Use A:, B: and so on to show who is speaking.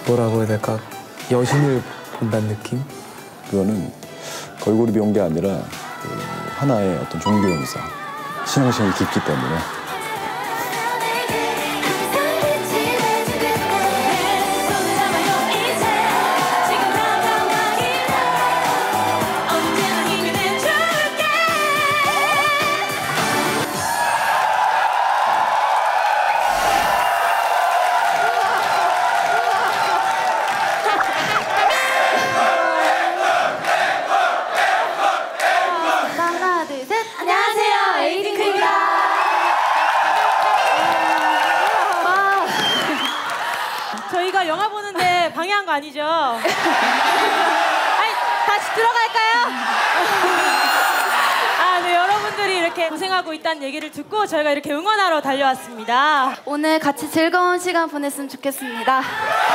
A: 뭐라고 해야 될까? 여신을 본다는 느낌?
B: 그거는 걸그룹이 온 게 아니라 하나의 어떤 종교 행사, 신앙심이 깊기 때문에.
C: 저희가 영화 보는데 방해한 거 아니죠? 아니, 다시 들어갈까요? 아, 네, 여러분들이 이렇게 고생하고 있다는 얘기를 듣고 저희가 이렇게 응원하러 달려왔습니다.
D: 오늘 같이 즐거운 시간 보냈으면 좋겠습니다.